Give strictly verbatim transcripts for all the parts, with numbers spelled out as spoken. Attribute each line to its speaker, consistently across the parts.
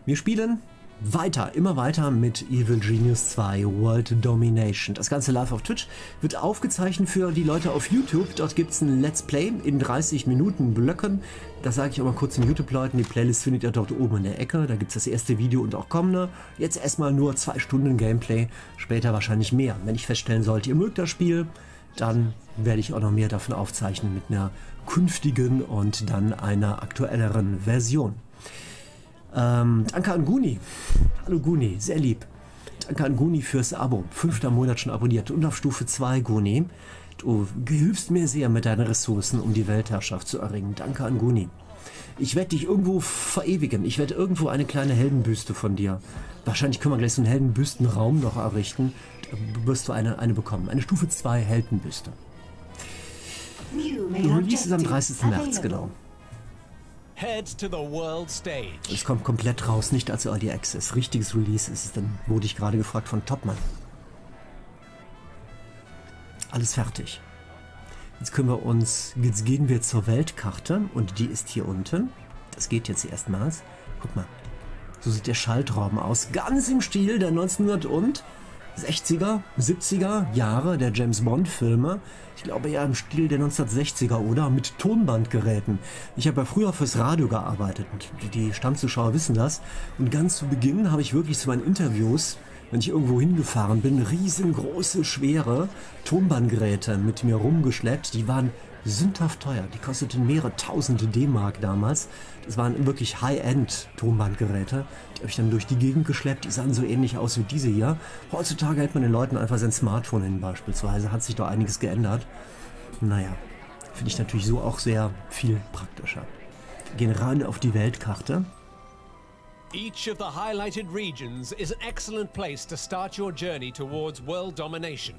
Speaker 1: Wir spielen weiter, immer weiter mit Evil Genius zwei World Domination. Das Ganze live auf Twitch, wird aufgezeichnet für die Leute auf YouTube. Dort gibt es ein Let's Play in dreißig Minuten Blöcken. Das sage ich auch mal kurz den YouTube-Leuten. Die Playlist findet ihr dort oben in der Ecke. Da gibt es das erste Video und auch kommende. Jetzt erstmal nur zwei Stunden Gameplay, später wahrscheinlich mehr. Wenn ich feststellen sollte, ihr mögt das Spiel, dann werde ich auch noch mehr davon aufzeichnen mit einer künftigen und dann einer aktuelleren Version. Ähm, danke an Guni. Hallo Guni, sehr lieb. Danke an Guni fürs Abo. Fünfter Monat schon abonniert. Und auf Stufe zwei, Guni. Du hilfst mir sehr mit deinen Ressourcen, um die Weltherrschaft zu erringen. Danke an Guni. Ich werde dich irgendwo verewigen. Ich werde irgendwo eine kleine Heldenbüste von dir. Wahrscheinlich können wir gleich so einen Heldenbüstenraum noch errichten. Da wirst du eine, eine bekommen. Eine Stufe zwei Heldenbüste. Release ist am dreißigsten März, genau. Es kommt komplett raus, nicht als Early Access. Richtiges Release ist es, dann wurde ich gerade gefragt von Topmann. Alles fertig. Jetzt können wir uns, jetzt gehen wir zur Weltkarte und die ist hier unten. Das geht jetzt erstmals. Guck mal, so sieht der Schaltraum aus. Ganz im Stil der neunzehnhundertsechziger, siebziger Jahre der James Bond Filme. Ich glaube ja im Stil der neunzehnhundertsechziger, oder? Mit Tonbandgeräten. Ich habe ja früher fürs Radio gearbeitet und die Stammzuschauer wissen das. Und ganz zu Beginn habe ich wirklich zu meinen Interviews, wenn ich irgendwo hingefahren bin, riesengroße, schwere Tonbandgeräte mit mir rumgeschleppt. Die waren sündhaft teuer. Die kosteten mehrere tausende D-Mark damals. Das waren wirklich High-End-Tonbandgeräte. Die habe ich dann durch die Gegend geschleppt. Die sahen so ähnlich aus wie diese hier. Heutzutage hält man den Leuten einfach sein Smartphone hin beispielsweise. Hat sich doch einiges geändert. Naja, finde ich natürlich so auch sehr viel praktischer. Wir gehen rein auf die Weltkarte.
Speaker 2: Each of the highlighted regions is an excellent place to start your journey towards world domination.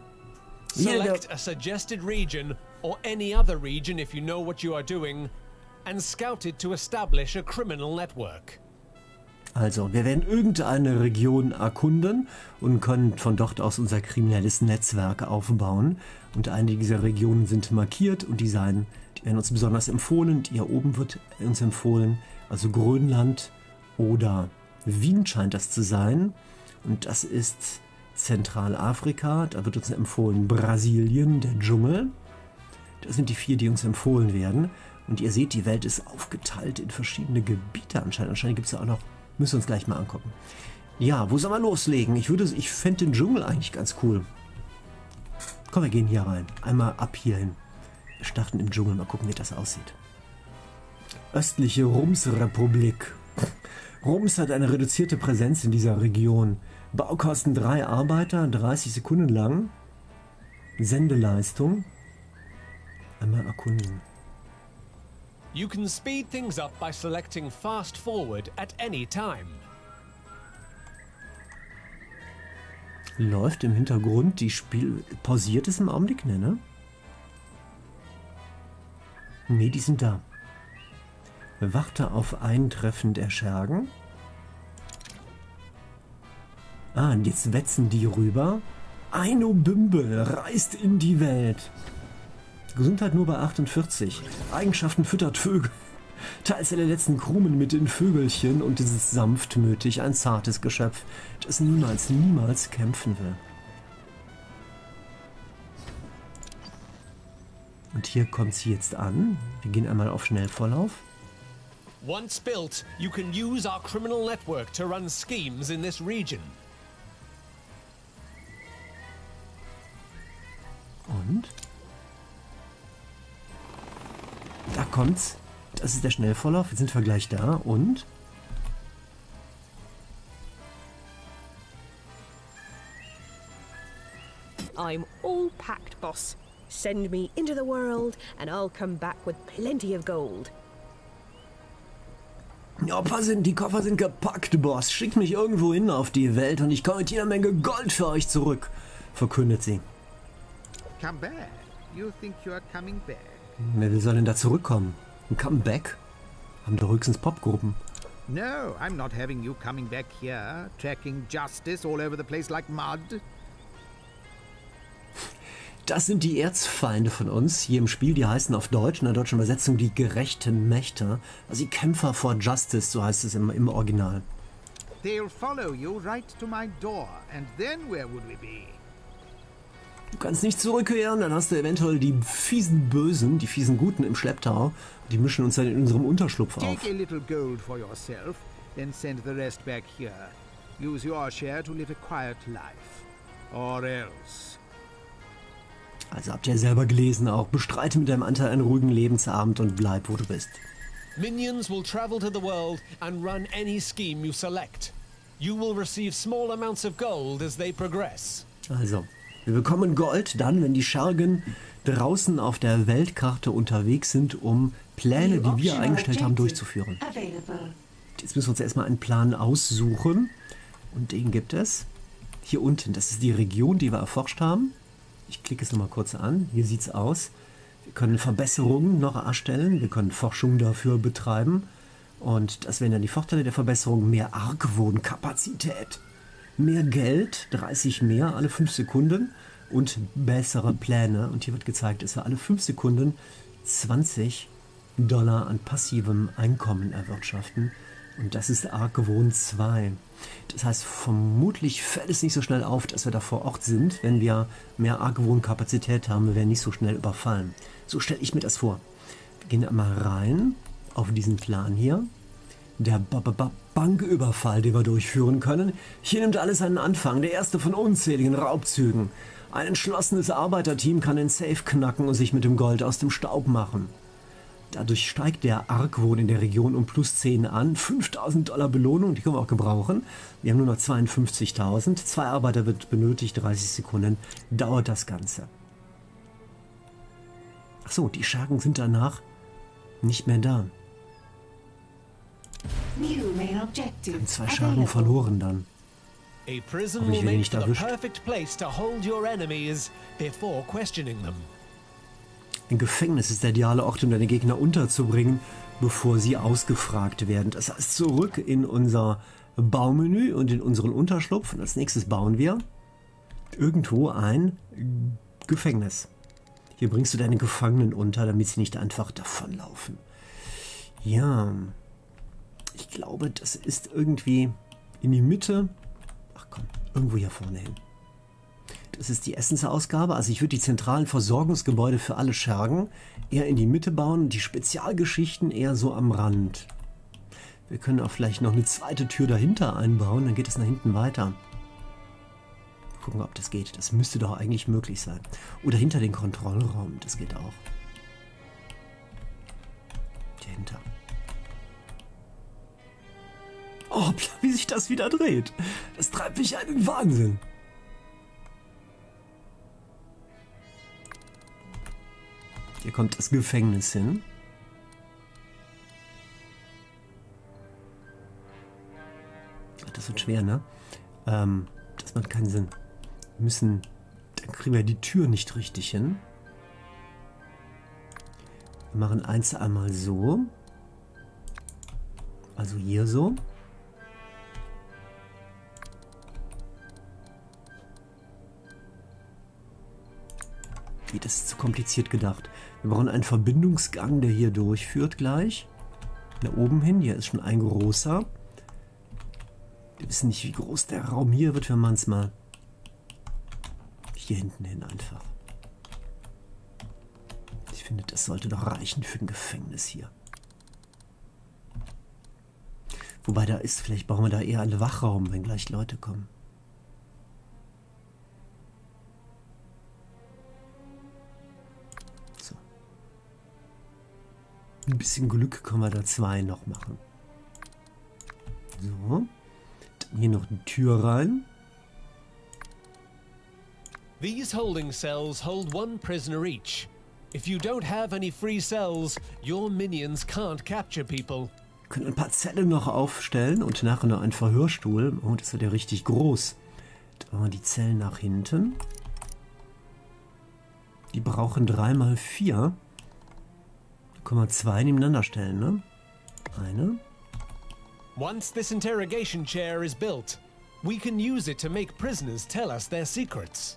Speaker 2: Select a suggested region or any other region if you know what you are doing and scout it to establish a criminal network.
Speaker 1: Also, wir werden irgendeine Region erkunden und können von dort aus unser kriminelles Netzwerk aufbauen. Und einige dieser Regionen sind markiert und die, seien, die werden uns besonders empfohlen. Hier oben wird uns empfohlen, also Grönland oder Wien scheint das zu sein. Und das ist Zentralafrika. Da wird uns empfohlen Brasilien, der Dschungel. Das sind die vier, die uns empfohlen werden. Und ihr seht, die Welt ist aufgeteilt in verschiedene Gebiete anscheinend. Anscheinend gibt es ja auch noch, müssen wir uns gleich mal angucken. Ja, wo soll man loslegen? Ich würde, ich fände den Dschungel eigentlich ganz cool. Komm, wir gehen hier rein. Einmal ab hierhin. Wir starten im Dschungel, mal gucken, wie das aussieht. Östliche Rums-Republik. Rums hat eine reduzierte Präsenz in dieser Region. Baukosten drei Arbeiter, dreißig Sekunden lang. Sendeleistung. Einmal erkunden.
Speaker 2: You can speed things up by selecting fast forward at any time.
Speaker 1: Läuft im Hintergrund, die Spiel pausiert es im Augenblick, ne, ne? Ne, die sind da. Warte auf Eintreffen der Schergen. Ah, und jetzt wetzen die rüber. Eino Bümbel reist in die Welt. Gesundheit nur bei achtundvierzig. Eigenschaften füttert Vögel. Teils der letzten Krumen mit den Vögelchen und es ist sanftmütig, ein zartes Geschöpf, das niemals, niemals kämpfen will. Und hier kommt sie jetzt an. Wir gehen einmal auf Schnellvorlauf.
Speaker 2: Once built, you can use our criminal network to run schemes in this region.
Speaker 1: Und? Da kommt's. Das ist der Schnellvorlauf. Jetzt sind wir gleich da. Und?
Speaker 3: I'm all packed, boss. Send me into the world and I'll come back with plenty of gold.
Speaker 1: Die Opfer sind, die Koffer sind gepackt, Boss. Schickt mich irgendwo hin auf die Welt und ich komme mit jeder Menge Gold für euch zurück, verkündet sie.
Speaker 4: Come back. You think you are coming back?
Speaker 1: Wer soll denn da zurückkommen? Ein Comeback? Haben doch höchstens Popgruppen.
Speaker 4: No, I'm not having you coming back here, tracking justice all over the place like mud.
Speaker 1: Das sind die Erzfeinde von uns hier im Spiel. Die heißen auf Deutsch, in der deutschen Übersetzung, die gerechten Mächte. Also die Kämpfer vor Justice, so heißt es im, im Original.
Speaker 4: They'll follow you right to my door, and then where would we be?
Speaker 1: Du kannst nicht zurückkehren, dann hast du eventuell die fiesen Bösen, die fiesen Guten im Schlepptau. Die mischen uns dann in unserem Unterschlupf auf.
Speaker 4: Take a little gold for yourself, then send the rest back here. Use your share to live a quiet life. Or else.
Speaker 1: Also habt ihr selber gelesen auch. Bestreite mit deinem Anteil einen ruhigen Lebensabend und bleib, wo du bist.
Speaker 2: Minions will travel to the world and run any scheme you select. You will receive small amounts of gold as they progress.
Speaker 1: Also, wir bekommen Gold dann, wenn die Schergen draußen auf der Weltkarte unterwegs sind, um Pläne, die wir eingestellt haben, durchzuführen. Jetzt müssen wir uns erstmal einen Plan aussuchen. Und den gibt es hier unten. Das ist die Region, die wir erforscht haben. Ich klicke es nochmal kurz an. Hier sieht es aus. Wir können Verbesserungen noch erstellen. Wir können Forschung dafür betreiben. Und das wären dann die Vorteile der Verbesserung. Mehr Argwohnkapazität. Mehr Geld, dreißig mehr alle fünf Sekunden und bessere Pläne. Und hier wird gezeigt, dass wir alle fünf Sekunden zwanzig Dollar an passivem Einkommen erwirtschaften. Und das ist Argwohn zwei. Das heißt, vermutlich fällt es nicht so schnell auf, dass wir da vor Ort sind. Wenn wir mehr Argwohnkapazität haben, wir werden nicht so schnell überfallen. So stelle ich mir das vor. Wir gehen einmal rein auf diesen Plan hier. Der Banküberfall, den wir durchführen können. Hier nimmt alles einen Anfang. Der erste von unzähligen Raubzügen. Ein entschlossenes Arbeiterteam kann den Safe knacken und sich mit dem Gold aus dem Staub machen. Dadurch steigt der Argwohn in der Region um plus zehn an. fünftausend Dollar Belohnung, die können wir auch gebrauchen. Wir haben nur noch zweiundfünfzigtausend. Zwei Arbeiter wird benötigt, dreißig Sekunden dauert das Ganze. Achso, die Schergen sind danach nicht mehr da. Wir haben zwei Schergen verloren dann.
Speaker 2: A prison will make for the perfect place to hold your enemies before questioning them.
Speaker 1: Ein Gefängnis ist der ideale Ort, um deine Gegner unterzubringen, bevor sie ausgefragt werden. Das heißt, zurück in unser Baumenü und in unseren Unterschlupf. Und als nächstes bauen wir irgendwo ein Gefängnis. Hier bringst du deine Gefangenen unter, damit sie nicht einfach davonlaufen. Ja, ich glaube, das ist irgendwie in die Mitte. Ach komm, irgendwo hier vorne hin. Das ist die Essensausgabe. Also ich würde die zentralen Versorgungsgebäude für alle Schergen eher in die Mitte bauen und die Spezialgeschichten eher so am Rand. Wir können auch vielleicht noch eine zweite Tür dahinter einbauen, dann geht es nach hinten weiter. Gucken, ob das geht. Das müsste doch eigentlich möglich sein. Oder hinter den Kontrollraum, das geht auch. Dahinter. Oh, wie sich das wieder dreht. Das treibt mich einen Wahnsinn. Hier kommt das Gefängnis hin. Das wird schwer, ne? Ähm, das macht keinen Sinn. Wir müssen... Dann kriegen wir die Tür nicht richtig hin. Wir machen eins einmal so. Also hier so. Das ist zu kompliziert gedacht. Wir brauchen einen Verbindungsgang, der hier durchführt gleich. Nach oben hin. Hier ist schon ein großer. Wir wissen nicht, wie groß der Raum hier wird, wenn man es mal hier hinten hin einfach. Ich finde, das sollte doch reichen für ein Gefängnis hier. Wobei da ist, vielleicht brauchen wir da eher einen Wachraum, wenn gleich Leute kommen. Ein bisschen Glück können wir da zwei noch machen. So. Dann hier noch eine Tür rein.
Speaker 2: These holding cells hold one prisoner each. If you don't have any free cells, your minions can't capture people.
Speaker 1: Wir können ein paar Zellen noch aufstellen und nachher noch einen Verhörstuhl. Oh, das wird ja richtig groß. Da machen wir die Zellen nach hinten. Die brauchen drei mal vier. Können wir zwei nebeneinander stellen, ne? Eine.
Speaker 2: Once this interrogation chair is built, we can use it to make prisoners tell us their secrets.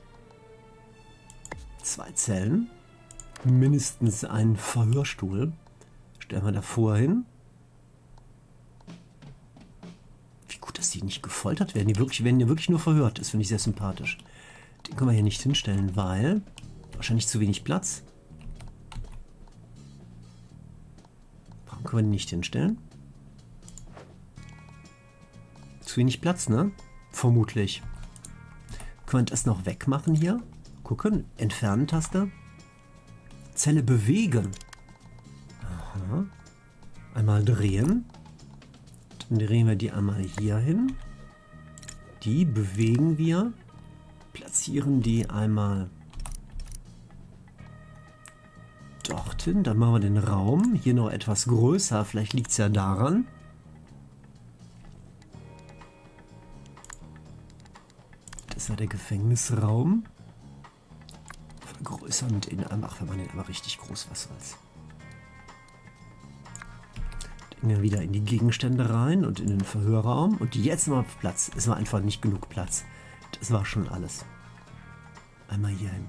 Speaker 1: Zwei Zellen. Mindestens einen Verhörstuhl. Stellen wir davor hin. Wie gut dass die nicht gefoltert werden. Die wirklich, werden ja wirklich nur verhört. Das finde ich sehr sympathisch. Den können wir hier nicht hinstellen, weil wahrscheinlich zu wenig Platz. Warum können wir den nicht hinstellen? Zu wenig Platz, ne? Vermutlich. Können wir das noch wegmachen hier? Gucken. Entfernen-Taste. Zelle bewegen. Aha. Einmal drehen. Dann drehen wir die einmal hier hin. Die bewegen wir. Platzieren die einmal dorthin. Dann machen wir den Raum hier noch etwas größer. Vielleicht liegt es ja daran. Das war der Gefängnisraum. Vergrößern den einmal. Ach, wenn man den aber richtig groß, was soll's. Den wieder in die Gegenstände rein und in den Verhörraum. Und jetzt mal Platz. Es war einfach nicht genug Platz. Das war schon alles. Einmal hier hin.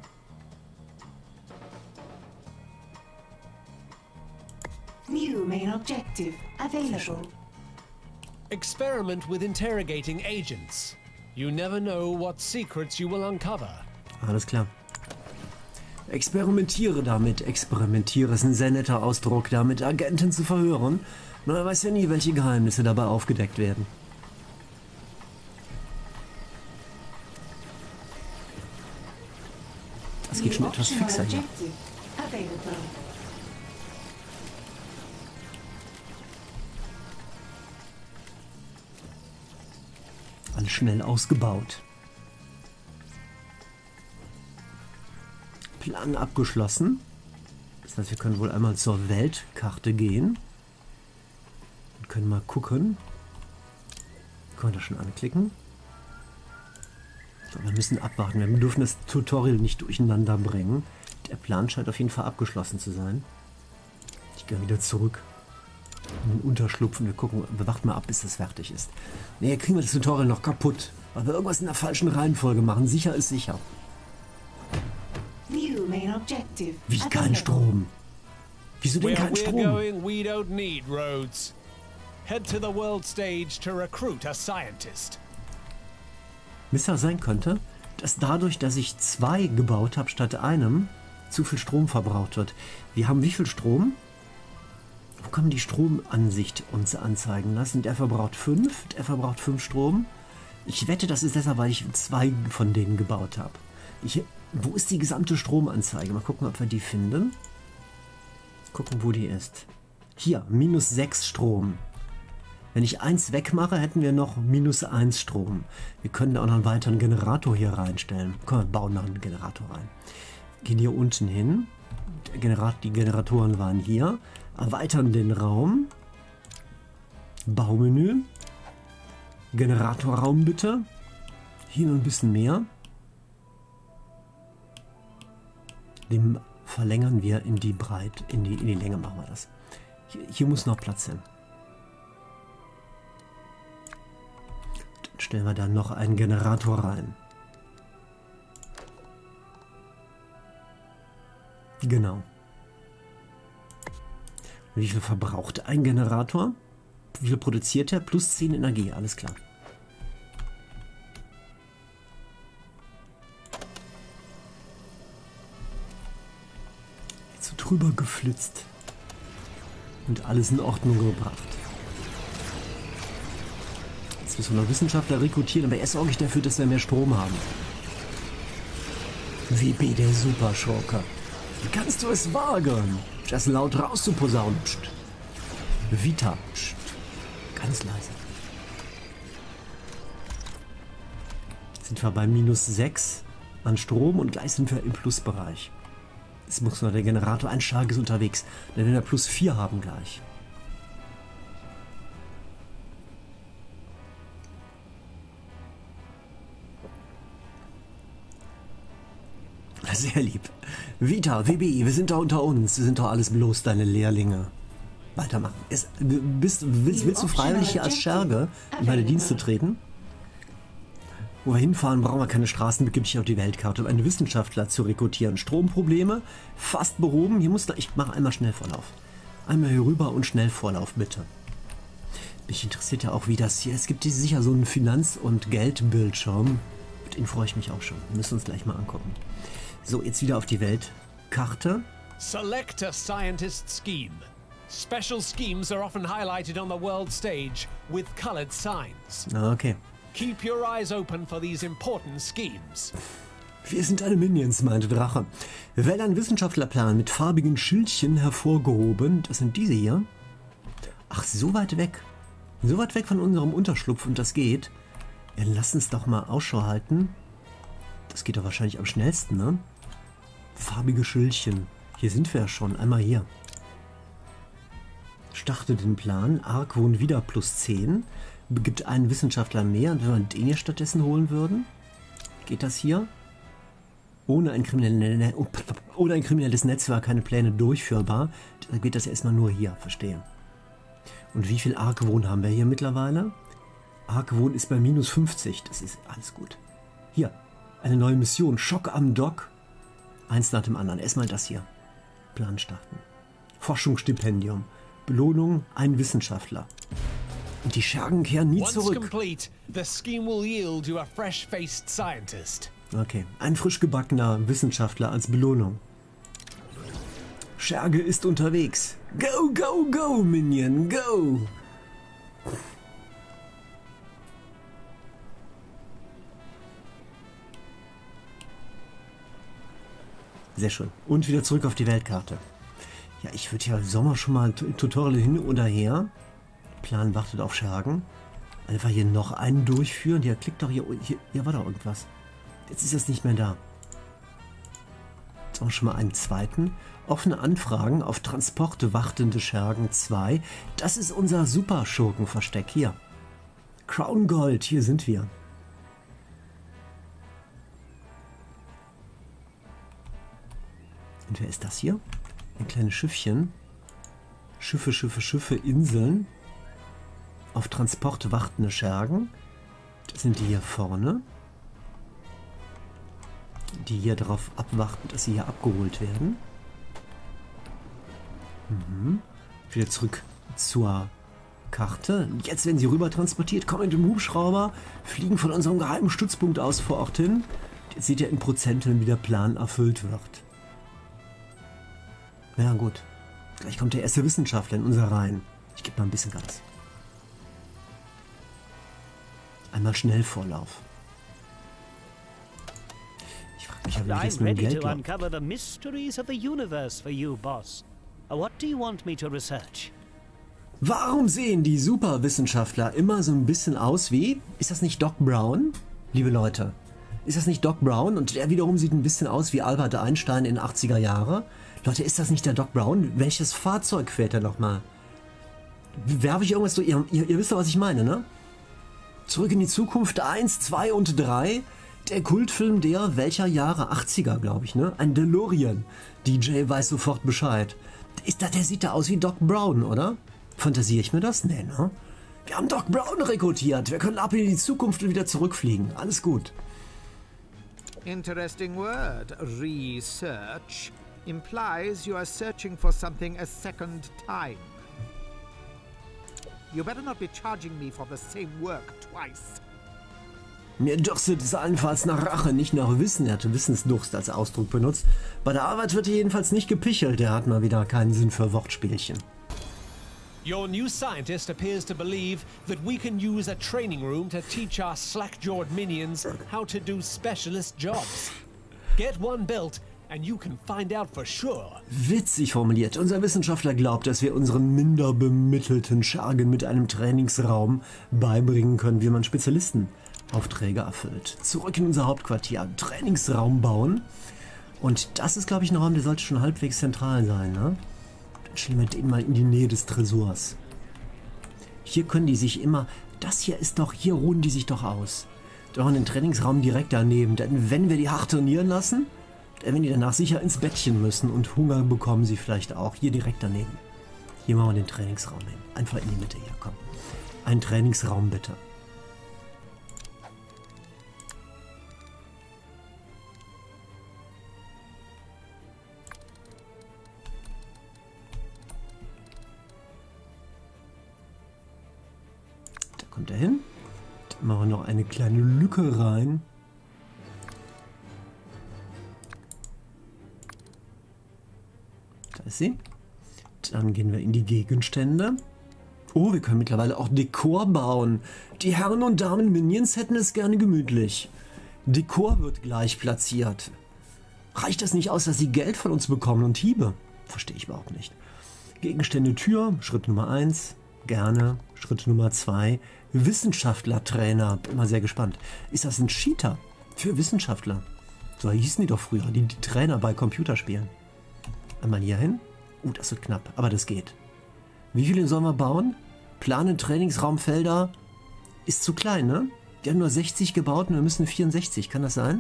Speaker 5: New main objective available.
Speaker 2: Experiment with interrogating agents. You never know what secrets you will uncover.
Speaker 1: Alles klar. Experimentiere damit. Experimentiere ist ein sehr netter Ausdruck, damit Agenten zu verhören. Man weiß ja nie, welche Geheimnisse dabei aufgedeckt werden. Das geht schon etwas fixer hier. Alles schnell ausgebaut. Plan abgeschlossen. Das heißt, wir können wohl einmal zur Weltkarte gehen. Und können mal gucken. Können wir das schon anklicken? So, wir müssen abwarten. Wir dürfen das Tutorial nicht durcheinander bringen. Der Plan scheint auf jeden Fall abgeschlossen zu sein. Ich gehe wieder zurück. In den Unterschlupf und wir gucken, wir warten mal ab, bis das fertig ist. Nee, kriegen wir das Tutorial noch kaputt. Weil wir irgendwas in der falschen Reihenfolge machen. Sicher ist sicher. Wie kein Strom? Wieso denn kein Strom?
Speaker 2: Going, we don't need roads. Head to the world stage to recruit a scientist.
Speaker 1: Mister sein könnte, dass dadurch, dass ich zwei gebaut habe statt einem, zu viel Strom verbraucht wird. Wir haben wie viel Strom? Wo kann man die Stromansicht uns anzeigen lassen? Der verbraucht fünf, der verbraucht fünf Strom. Ich wette, das ist deshalb, weil ich zwei von denen gebaut habe. Ich, wo ist die gesamte Stromanzeige? Mal gucken, ob wir die finden. Gucken, wo die ist. Hier, minus sechs Strom. Wenn ich eins wegmache, hätten wir noch minus eins Strom. Wir können da auch noch einen weiteren Generator hier reinstellen. Komm, wir bauen noch einen Generator rein. Gehen hier unten hin. Der Generat die Generatoren waren hier. Erweitern den Raum. Baumenü. Generatorraum bitte. Hier noch ein bisschen mehr. Den verlängern wir in die Breite, in die, in die Länge machen wir das. Hier, hier muss noch Platz hin. Dann stellen wir da noch einen Generator rein. Genau. Wie viel verbraucht ein Generator? Wie viel produziert er? Plus zehn Energie, alles klar. Jetzt so drüber geflitzt. Und alles in Ordnung gebracht. Jetzt müssen wir noch Wissenschaftler rekrutieren, aber erst sorge ich dafür, dass wir mehr Strom haben. W B, der Superschurke. Wie kannst du es wagen, das laut rauszuposaunen? Psst. Vita. Psst. Ganz leise. Jetzt sind wir bei minus sechs an Strom und gleich sind wir im Plusbereich. Jetzt muss noch der Generator, ein Schlag ist unterwegs. Dann werden wir plus vier haben gleich. Sehr lieb. Vita, W B, wir sind da unter uns. Wir sind doch alles bloß deine Lehrlinge. Weitermachen. Es, bist, willst, willst du freiwillig hier als Scherge in meine Dienste treten? Wo wir hinfahren, brauchen wir keine Straßen, begib dich auf die Weltkarte, um einen Wissenschaftler zu rekrutieren. Stromprobleme fast behoben. Hier muss da, ich mache einmal Schnellvorlauf. Einmal hier rüber und Schnellvorlauf, bitte. Mich interessiert ja auch, wie das hier... Es gibt hier sicher so einen Finanz- und Geldbildschirm. Mit dem freue ich mich auch schon. Wir müssen uns gleich mal angucken. So, jetzt wieder auf die Weltkarte.
Speaker 2: Select a scientist scheme. Special schemes are often highlighted on the world stage with colored signs.
Speaker 1: Okay.
Speaker 2: Keep your eyes open for these important schemes.
Speaker 1: Wir sind alle Minions, meinte Drache. Wähle einen Wissenschaftlerplan mit farbigen Schildchen hervorgehoben. Das sind diese hier. Ach, so weit weg. So weit weg von unserem Unterschlupf und das geht. Ja, lass uns doch mal Ausschau halten. Das geht doch wahrscheinlich am schnellsten, ne? Farbige Schildchen. Hier sind wir ja schon. Einmal hier. Starte den Plan. Argwohn wieder plus zehn. Gibt einen Wissenschaftler mehr. Und wenn wir den hier stattdessen holen würden, geht das hier? Ohne ein, kriminelle, ohne ein kriminelles Netzwerk keine Pläne durchführbar. Da geht das erstmal nur hier. Verstehe. Und wie viel Argwohn haben wir hier mittlerweile? Argwohn ist bei minus fünfzig. Das ist alles gut. Hier. Eine neue Mission. Schock am Dock. Eins nach dem anderen. Erstmal das hier. Plan starten. Forschungsstipendium. Belohnung, ein Wissenschaftler. Und die Schergen kehren nie zurück.
Speaker 2: Complete, the scheme will yield you a fresh-faced scientist.
Speaker 1: Okay, ein frisch gebackener Wissenschaftler als Belohnung. Scherge ist unterwegs. Go, go, go, Minion, go! Sehr schön. Und wieder zurück auf die Weltkarte. Ja, ich würde ja im Sommer schon mal Tutorial hin oder her. Plan wartet auf Schergen. Einfach hier noch einen durchführen. Ja, klickt doch hier. Hier, hier war doch irgendwas. Jetzt ist das nicht mehr da. Jetzt auch schon mal einen zweiten. Offene Anfragen auf Transporte wartende Schergen zwei. Das ist unser Super-Schurkenversteck hier. Crown Gold, hier sind wir. Und wer ist das hier? Ein kleines Schiffchen. Schiffe, Schiffe, Schiffe, Inseln. Auf Transport wartende Schergen. Das sind die hier vorne. Die hier darauf abwarten, dass sie hier abgeholt werden. Mhm. Wieder zurück zur Karte. Jetzt werden sie rüber transportiert, kommen in den Hubschrauber, fliegen von unserem geheimen Stützpunkt aus vor Ort hin. Jetzt seht ihr in Prozenten, wie der Plan erfüllt wird. Ja gut, gleich kommt der erste Wissenschaftler in unser Reihen. Ich gebe mal ein bisschen Gas. Einmal Schnellvorlauf. Ich frage mich, wie das mit dem Geld läuft.
Speaker 6: Uncover the mysteries of the universe for you, boss. What do you want me to research?
Speaker 1: Warum sehen die Superwissenschaftler immer so ein bisschen aus wie... Ist das nicht Doc Brown? Liebe Leute, ist das nicht Doc Brown? Und der wiederum sieht ein bisschen aus wie Albert Einstein in den achtziger Jahren. Leute, ist das nicht der Doc Brown? Welches Fahrzeug fährt er nochmal? Werfe ich irgendwas so... Ihr, ihr, ihr wisst doch, was ich meine, ne? Zurück in die Zukunft eins, zwei und drei. Der Kultfilm der welcher Jahre? achtziger, glaube ich, ne? Ein DeLorean. D J weiß sofort Bescheid. Ist das, der sieht da aus wie Doc Brown, oder? Fantasiere ich mir das? Nee, ne? Wir haben Doc Brown rekrutiert. Wir können ab in die Zukunft und wieder zurückfliegen. Alles gut.
Speaker 4: Interesting word. Research implies you are searching for something a second time. You better not be charging me for the same work twice.
Speaker 1: Mir dürstet es allenfalls nach Rache, nicht nach Wissen. Er hatte Wissensdurst als Ausdruck benutzt. Bei der Arbeit wird er jedenfalls nicht gepichelt. Er hat mal wieder keinen Sinn für Wortspielchen.
Speaker 2: Your new scientist appears to believe that we can use a training room to teach our slack-jawed minions how to do specialist jobs. Get one built and you can find out for sure.
Speaker 1: Witzig formuliert. Unser Wissenschaftler glaubt, dass wir unseren minder bemittelten Schergen mit einem Trainingsraum beibringen können, wie man Spezialistenaufträge erfüllt. Zurück in unser Hauptquartier. Trainingsraum bauen. Und das ist, glaube ich, ein Raum, der sollte schon halbwegs zentral sein, ne? Dann stellen wir den mal in die Nähe des Tresors. Hier können die sich immer... Das hier ist doch... Hier ruhen die sich doch aus. Doch den Trainingsraum direkt daneben. Denn wenn wir die hart trainieren lassen, dann werden die danach sicher ins Bettchen müssen. Und Hunger bekommen sie vielleicht auch. Hier direkt daneben. Hier machen wir den Trainingsraum hin. Einfach in die Mitte hier, komm. Ein Trainingsraum bitte. hin. Dann machen wir noch eine kleine Lücke rein. Da ist sie. Dann gehen wir in die Gegenstände. Oh, wir können mittlerweile auch Dekor bauen. Die Herren und Damen Minions hätten es gerne gemütlich. Dekor wird gleich platziert. Reicht das nicht aus, dass sie Geld von uns bekommen und Hiebe? Verstehe ich überhaupt nicht. Gegenstände Tür, Schritt Nummer eins. Gerne. Schritt Nummer zwei. Wissenschaftler-Trainer. Bin mal sehr gespannt. Ist das ein Cheater für Wissenschaftler? So hießen die doch früher, die, die Trainer bei Computerspielen. Einmal hier hin. Uh, das wird knapp, aber das geht. Wie viele sollen wir bauen? Planen Trainingsraumfelder ist zu klein, ne? Die haben nur sechzig gebaut und wir müssen vierundsechzig. Kann das sein?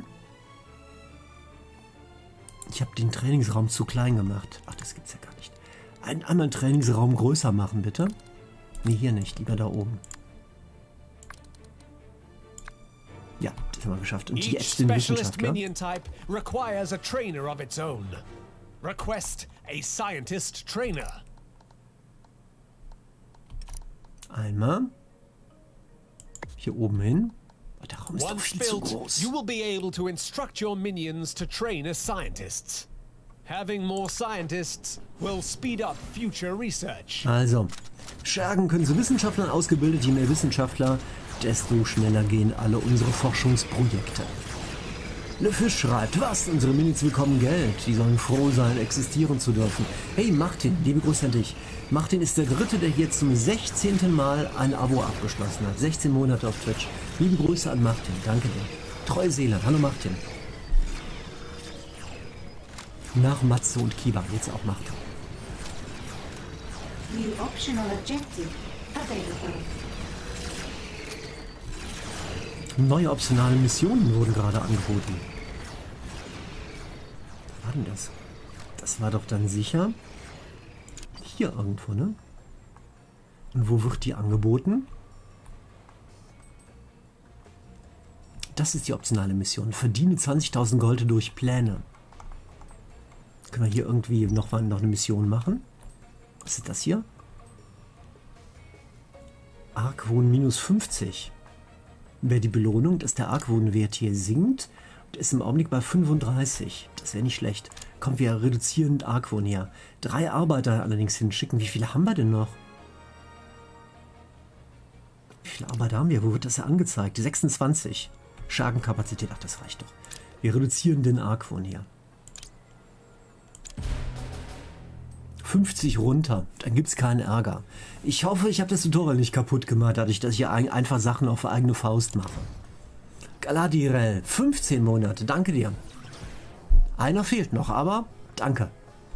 Speaker 1: Ich habe den Trainingsraum zu klein gemacht. Ach, das gibt's ja gar nicht. Einen anderen Trainingsraum größer machen, bitte. Ne, hier nicht. Lieber da oben. Ja, das haben wir geschafft. Und jetzt den Wissenschaftler.
Speaker 2: Minion type requires a trainer of its own. Request a scientist trainer.
Speaker 1: Einmal. Hier oben hin. Oh, der Raum ist doch viel zu groß.
Speaker 2: You will be able to instruct your minions to train as scientists. Having more scientists will speed up future research.
Speaker 1: Also, Schergen können zu Wissenschaftlern ausgebildet. Je mehr Wissenschaftler, desto schneller gehen alle unsere Forschungsprojekte. Le Fisch schreibt, was? Unsere Minions bekommen Geld. Die sollen froh sein, existieren zu dürfen. Hey Martin, liebe Grüße an dich. Martin ist der Dritte, der hier zum sechzehnten Mal ein Abo abgeschlossen hat. sechzehn Monate auf Twitch. Liebe Grüße an Martin. Danke dir. Treue Seele. Hallo Martin. Nach Matze und Kiba. Jetzt auch Martin.
Speaker 5: New optional objective available.
Speaker 1: Neue optionale Missionen wurden gerade angeboten. Was war denn das? Das war doch dann sicher hier irgendwo, ne? Und wo wird die angeboten? Das ist die optionale Mission. Verdiene zwanzigtausend Gold durch Pläne. Können wir hier irgendwie noch, noch eine Mission machen? Was ist das hier? Argwohn minus fünfzig. Wäre die Belohnung, dass der Argwohnwert hier sinkt und ist im Augenblick bei fünfunddreißig. Das wäre nicht schlecht. Kommt, wir reduzieren Argwohn hier. Drei Arbeiter allerdings hinschicken. Wie viele haben wir denn noch? Wie viele Arbeiter haben wir? Wo wird das ja angezeigt? sechsundzwanzig. Schergenkapazität. Ach, das reicht doch. Wir reduzieren den Argwohn hier. fünfzig runter, dann gibt es keinen Ärger. Ich hoffe, ich habe das Tutorial nicht kaputt gemacht, dadurch, dass ich hier ein, einfach Sachen auf eigene Faust mache. Galadriel, fünfzehn Monate, danke dir. Einer fehlt noch, aber danke.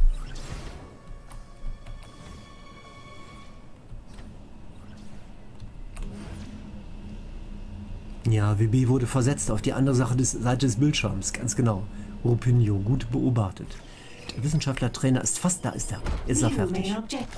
Speaker 1: Ja, W B wurde versetzt auf die andere Seite des, Seite des Bildschirms, ganz genau. Rupinho, gut beobachtet. Der Wissenschaftler-Trainer ist fast da, ist er. Ist er fertig.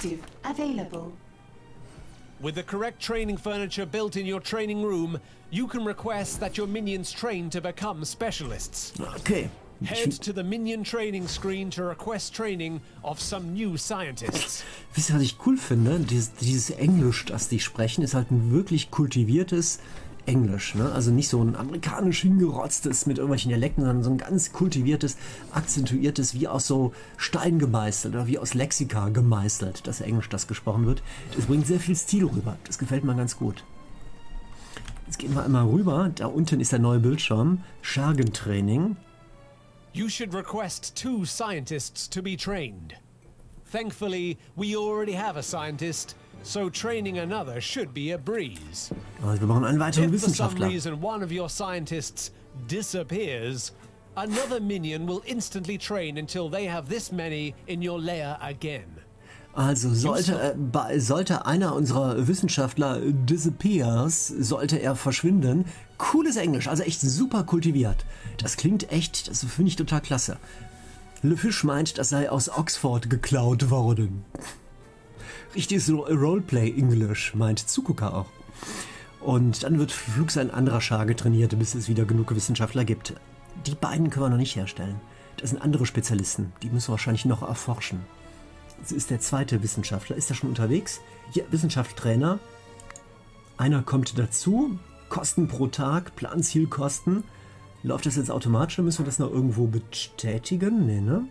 Speaker 2: With the correct training furniture built in your training room, you can request that your minions train to become specialists.
Speaker 1: Okay.
Speaker 2: Head to the minion training screen to request training of some new scientists.
Speaker 1: Wisst ihr, was ich cool finde? Dieses, dieses Englisch, das die sprechen, ist halt ein wirklich kultiviertes Englisch, ne? Also nicht so ein amerikanisch hingerotztes mit irgendwelchen Dialekten, sondern so ein ganz kultiviertes, akzentuiertes, wie aus so Stein gemeißelt oder wie aus Lexika gemeißelt, das Englisch, das gesprochen wird. Das bringt sehr viel Stil rüber. Das gefällt mir ganz gut. Jetzt gehen wir einmal rüber. Da unten ist der neue Bildschirm. Schergentraining.
Speaker 2: You should request two scientists to be trained. Thankfully, we already have a scientist. So training another should be a breeze.
Speaker 1: Also wir brauchen einen weiteren Wissenschaftler.
Speaker 2: If for some reason one of your scientists disappears, another minion will instantly train until they have this many in your lair again.
Speaker 1: Also sollte, äh, bei, sollte einer unserer Wissenschaftler disappears, sollte er verschwinden. Cooles Englisch, also echt super kultiviert. Das klingt echt, das finde ich total klasse. Le Fisch meint, das sei aus Oxford geklaut worden. Richtiges Roleplay-Englisch, meint Zugucker auch. Und dann wird flugs ein anderer Scherge trainiert, bis es wieder genug Wissenschaftler gibt. Die beiden können wir noch nicht herstellen. Das sind andere Spezialisten, die müssen wir wahrscheinlich noch erforschen. Das ist der zweite Wissenschaftler. Ist er schon unterwegs? Hier, Wissenschaftstrainer. Einer kommt dazu. Kosten pro Tag, Planzielkosten. Läuft das jetzt automatisch oder müssen wir das noch irgendwo bestätigen? Nee, ne?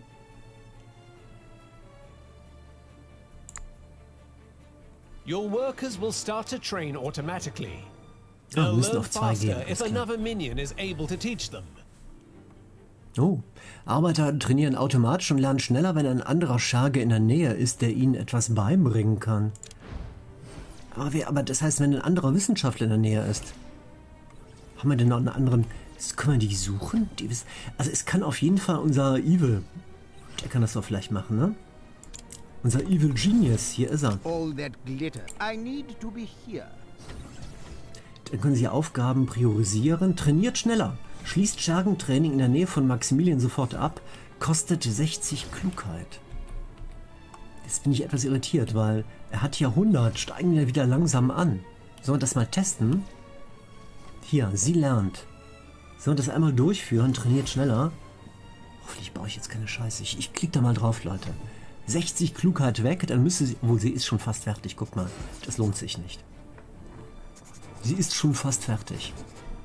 Speaker 2: Your workers will start to train automatically.
Speaker 1: Ah, wir
Speaker 2: They'll
Speaker 1: müssen
Speaker 2: learn
Speaker 1: auf zwei gehen.
Speaker 2: faster if
Speaker 1: alles klar.
Speaker 2: another minion is able to teach them.
Speaker 1: Oh, Arbeiter trainieren automatisch und lernen schneller, wenn ein anderer Scherge in der Nähe ist, der ihnen etwas beibringen kann. Aber, wir, aber das heißt, wenn ein anderer Wissenschaftler in der Nähe ist, haben wir denn noch einen anderen... Das können wir die suchen? Die wissen, also es kann auf jeden Fall unser Evil... Der kann das doch vielleicht machen, ne? Unser Evil Genius, hier ist er.
Speaker 4: All that glitter. I need to be here.
Speaker 1: Dann können Sie Aufgaben priorisieren. Trainiert schneller. Schließt Schergentraining in der Nähe von Maximilian sofort ab. Kostet sechzig Klugheit. Jetzt bin ich etwas irritiert, weil er hat hier hundert. Steigen wir wieder langsam an. Sollen wir das mal testen? Hier, sie lernt. Sollen wir das einmal durchführen? Trainiert schneller. Hoffentlich baue ich jetzt keine Scheiße. Ich, ich klicke da mal drauf, Leute. sechzig Klugheit weg, dann müsste sie... Obwohl, sie ist schon fast fertig. Guck mal, das lohnt sich nicht. Sie ist schon fast fertig.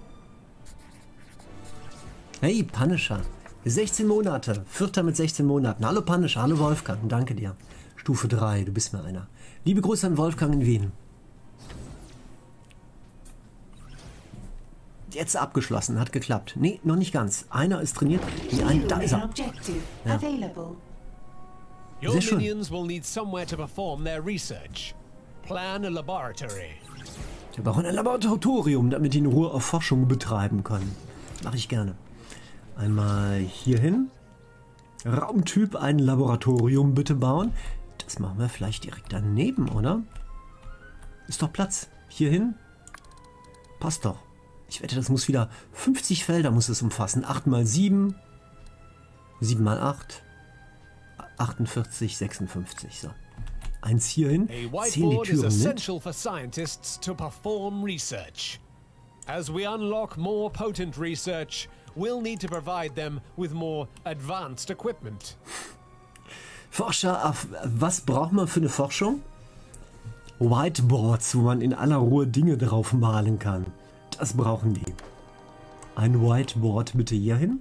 Speaker 1: Hey, Punisher. sechzehn Monate. Vierter mit sechzehn Monaten. Hallo Punisher, hallo Wolfgang. Danke dir. Stufe drei, du bist mir einer. Liebe Grüße an Wolfgang in Wien. Jetzt abgeschlossen, hat geklappt. Nee, noch nicht ganz. Einer ist trainiert. Die ein, da ist er.
Speaker 5: Objective
Speaker 1: Ja.
Speaker 5: available.
Speaker 2: Your
Speaker 1: Sehr schön.
Speaker 2: minions will need somewhere to perform their research. Plan a laboratory.
Speaker 1: Wir brauchen ein Laboratorium, damit die in Ruhe auf Forschung betreiben können. Mache ich gerne. Einmal hier hin. Raumtyp ein Laboratorium bitte bauen. Das machen wir vielleicht direkt daneben, oder? Ist doch Platz. Hier hin. Passt doch. Ich wette, das muss wieder fünfzig Felder muss es umfassen. acht mal sieben. sieben mal acht. achtundvierzig, sechsundfünfzig. So. Eins hier hin.
Speaker 2: A
Speaker 1: Zählen die
Speaker 2: whiteboard is
Speaker 1: Türen mit.
Speaker 2: essential for scientists to perform research. As we unlock more potent research, we'll need to provide them with more advanced equipment.
Speaker 1: Forscher, auf was braucht man für eine Forschung? Whiteboards, wo man in aller Ruhe Dinge drauf malen kann. Das brauchen die. Ein Whiteboard bitte hier hin.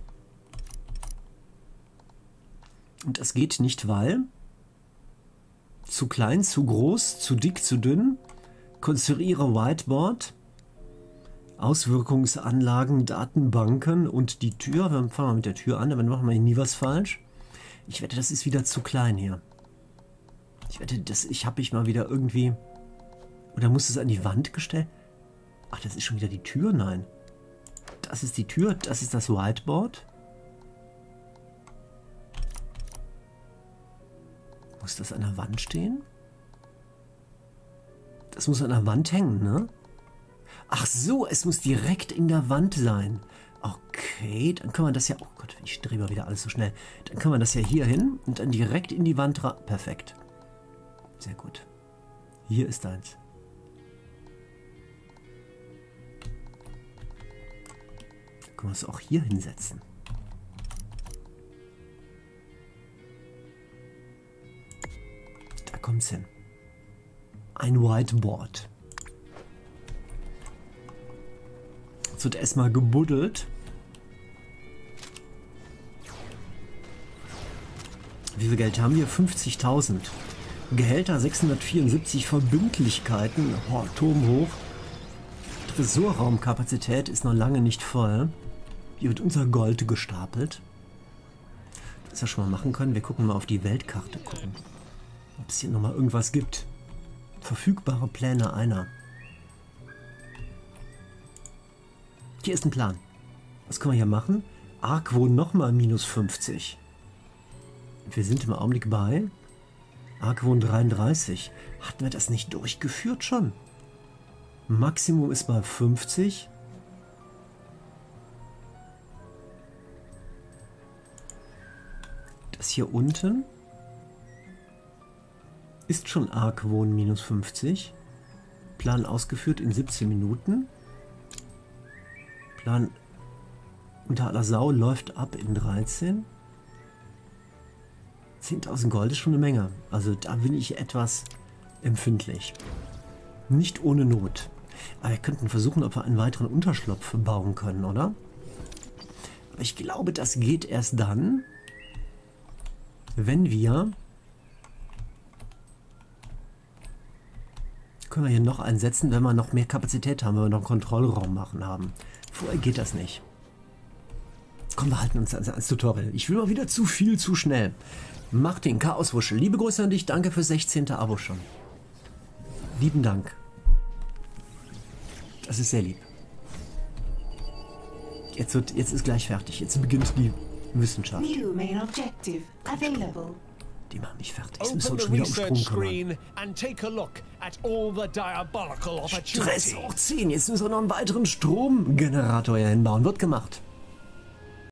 Speaker 1: Und das geht nicht, weil zu klein, zu groß, zu dick, zu dünn. Konstruiere Whiteboard. Auswirkungsanlagen, Datenbanken und die Tür. Wir fangen mal mit der Tür an, aber dann machen wir hier nie was falsch. Ich wette, das ist wieder zu klein hier. Ich wette, das, ich habe mich mal wieder irgendwie... Oder muss es an die Wand gestellt? Ach, das ist schon wieder die Tür? Nein. Das ist die Tür, das ist das Whiteboard. Muss das an der Wand stehen? Das muss an der Wand hängen, ne? Ach so, es muss direkt in der Wand sein. Okay, dann kann man das ja... Oh Gott, ich drehe mal wieder alles so schnell. Dann kann man das ja hier hin und dann direkt in die Wand... Perfekt. Sehr gut. Hier ist eins. Dann können wir es auch hier hinsetzen. Da kommt es hin. Ein Whiteboard. Jetzt wird erstmal gebuddelt. Wie viel Geld haben wir? fünfzigtausend. Gehälter sechshundertvierundsiebzig, Verbindlichkeiten. Oh, Turm hoch. Tresorraumkapazität ist noch lange nicht voll. Hier wird unser Gold gestapelt. Was wir schon mal machen können, wir gucken mal auf die Weltkarte gucken. Ob es hier nochmal irgendwas gibt. Verfügbare Pläne einer. Hier ist ein Plan. Was können wir hier machen? Argwohn nochmal minus fünfzig. Und wir sind im Augenblick bei Argwohn dreiunddreißig. Hatten wir das nicht durchgeführt schon? Maximum ist bei fünfzig. Das hier unten ist schon Argwohn minus fünfzig. Plan ausgeführt in siebzehn Minuten. Plan unter aller Sau läuft ab in dreizehn. zehntausend Gold ist schon eine Menge. Also da bin ich etwas empfindlich. Nicht ohne Not. Aber wir könnten versuchen, ob wir einen weiteren Unterschlupf bauen können, oder? Aber ich glaube, das geht erst dann, wenn wir... Können wir hier noch einsetzen, wenn wir noch mehr Kapazität haben, wenn wir noch einen Kontrollraum machen haben. Vorher geht das nicht. Komm, wir halten uns ans, ans Tutorial. Ich will mal wieder zu viel, zu schnell. Martin, Chaoswuschel, liebe Grüße an dich. Danke fürs sechzehnte Abo schon. Lieben Dank. Das ist sehr lieb. Jetzt, wird, jetzt ist gleich fertig. Jetzt beginnt die Wissenschaft.
Speaker 5: New main objective available.
Speaker 1: Die machen mich fertig. Jetzt müssen wir uns schon wieder um Strom kümmern. Stress hoch zehn. Jetzt müssen wir noch einen weiteren Stromgenerator hier hinbauen. Wird gemacht.